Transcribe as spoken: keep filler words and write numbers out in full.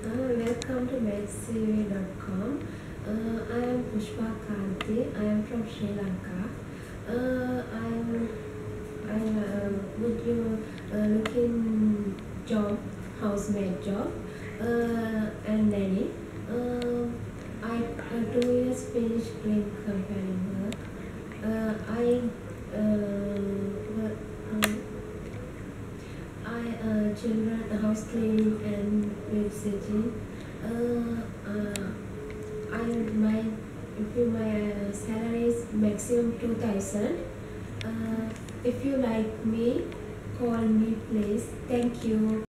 Uh, welcome to maid C V dot com. Uh, I am Pushpa Kanti. I am from Sri Lanka. Uh, I am I uh, would you uh, looking job, housemaid job, uh, and nanny. Uh, I uh, two years finished clean company work. Uh, I uh, work, uh, I uh, children house cleaning and babysitting. Uh, uh, I my if you my uh, salary is maximum two thousand. Uh, if you like me, call me please. Thank you.